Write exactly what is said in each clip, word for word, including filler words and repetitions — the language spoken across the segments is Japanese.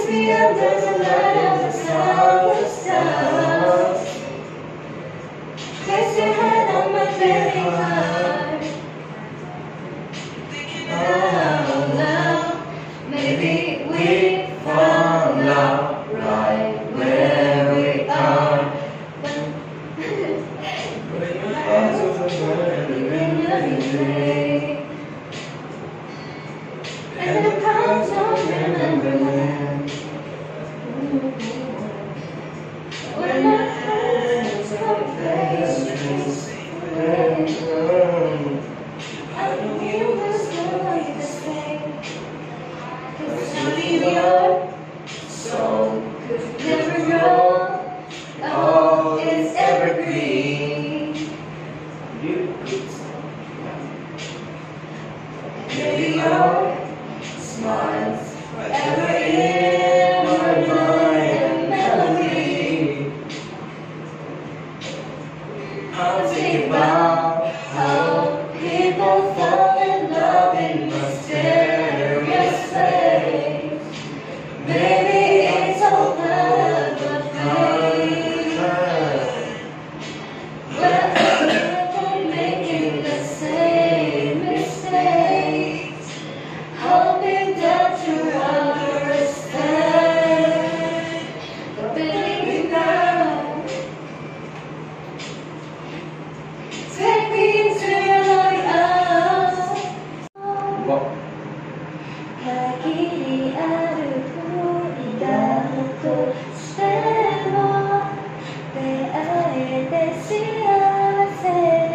me under the light of the sun, stars. Place your hand on my very heart. Now, now, maybe we found out right where we are. When your hands over burning every day, and the clouds don't remember when. When our hands come face to face, I know you will still like the same. 'Cause only your soul could never grow. Oh, it's evergreen. Maybe your smiles forever in my mind and memory. I'll think about how people fall in love in mysterious ways. Maybe it's all love but pain. We're all making the same mistakes, hoping that you'll understand. But baby girl, take me into your light.限りある恋だとしても出会えて幸せです。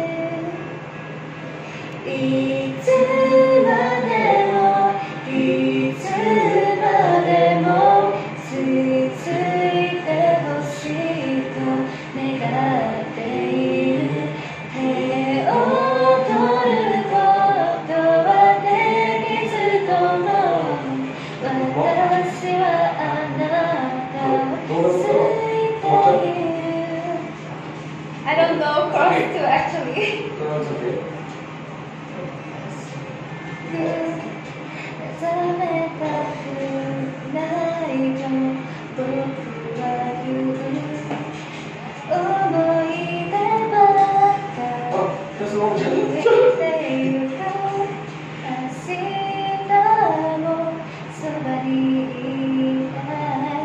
いつまでもいつまでもついついてほしいと願っている。手を取ることはできずとも私はあなたを好いている。I don't know chorus too actually.目覚めたくないと僕は言う。思い出ばっかり出てゆく。明日もそばにいたい。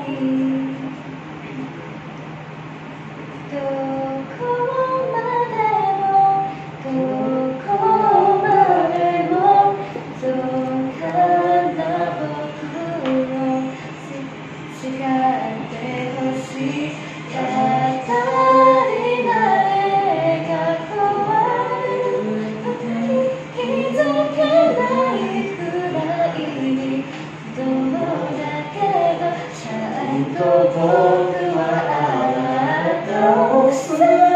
どこまでもどこまでもそうかな僕を叱ってほしい。当たり前が怖い。気づけないくらいにどうだけどちゃんと僕はあなたを